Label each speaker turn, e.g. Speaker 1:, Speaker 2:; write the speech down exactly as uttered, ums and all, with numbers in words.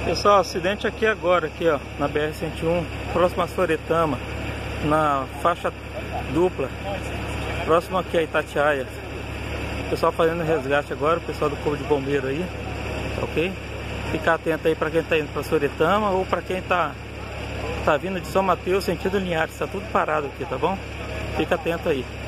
Speaker 1: Pessoal, acidente aqui agora, aqui ó, na B R cento e um, próximo a Soretama, na faixa dupla, próximo aqui a Itatiaia. O pessoal fazendo resgate agora, o pessoal do Corpo de Bombeiro aí, ok? Ficar atento aí para quem está indo para Soretama ou para quem está tá vindo de São Mateus, sentido Linhares, está tudo parado aqui, tá bom? Fica atento aí.